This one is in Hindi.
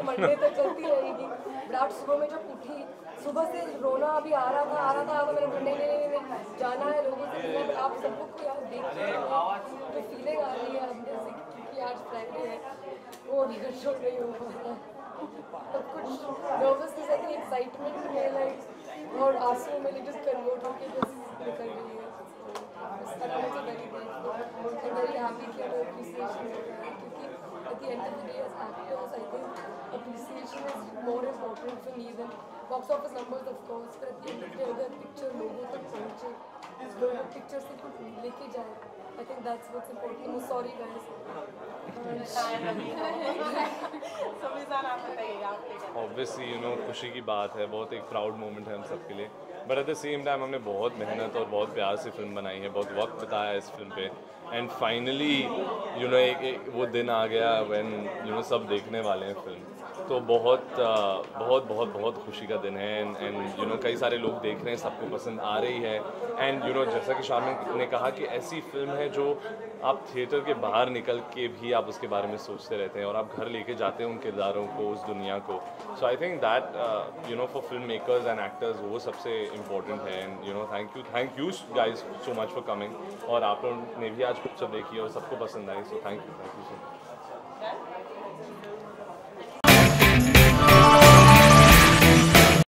मंडे तक चलती रहेगी। बट आज सुबह में जब उठी, सुबह से रोना अभी आ रहा था तो मैंने बोला नहीं जाना है, लोगों से मिलना है। बट आप सब लोग को यार देख के जो फीलिंग आ रही है अंदर से, क्योंकि आज फ्राइडे है, वो कंट्रोल नहीं हो पा रहा है। सब कुछ नर्वसनेस है कि एक्साइटमेंट में लाइक और आंसू में जस्ट कन्वर्ट होके बस निकल रही है। वेरी हैप्पी कि हमें अप्रिसिएशन मिल रहा है, क्योंकि at the end of the day as actors I think appreciation is more important for me than box office numbers of course, but at the end of the day अगर पिक्चर लोगों तक पहुँचे, लोग पिक्चर से कुछ लेके जाए, I think that's what's important. I'm sorry guys. Obviously खुशी की बात है, बहुत एक प्राउड मोमेंट है हम सब के लिए, but at the same time हमने बहुत मेहनत और बहुत प्यार से फिल्म बनाई है, बहुत वक्त बिताया है इस फिल्म पे, एंड फाइनली एक वो दिन आ गया व्हेन सब देखने वाले हैं फिल्म। तो बहुत खुशी का दिन है, एंड कई सारे लोग देख रहे हैं, सबको पसंद आ रही है, एंड जैसा कि शामिल ने कहा कि ऐसी फिल्म है जो आप थिएटर के बाहर निकल के भी आप उसके बारे में सोचते रहते हैं और आप घर लेके जाते हैं उन किरदारों को, उस दुनिया को। So I think that for film makers and actors वो सबसे इम्पोर्टेंट है, and thank you guys so much for coming. और आप लोगों ने भी आज पिक्चर देखी और सबको पसंद आई, so thank you so much.